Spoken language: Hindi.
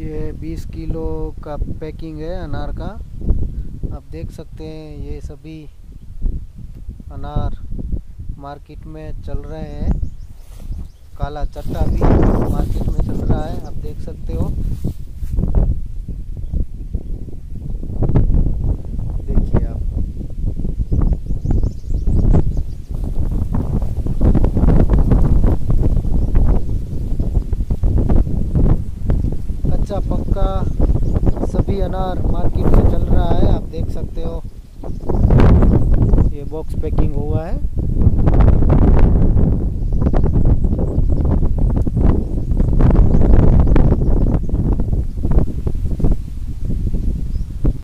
ये 20 किलो का पैकिंग है अनार का। आप देख सकते हैं ये सभी अनार मार्केट में चल रहे हैं। काला चट्टा भी मार्केट में चल रहा है, आप देख सकते हो। देखिए आप, कच्चा पक्का सभी अनार मार्केट में चल रहा है, आप देख सकते हो। ये बॉक्स पैकिंग हुआ है।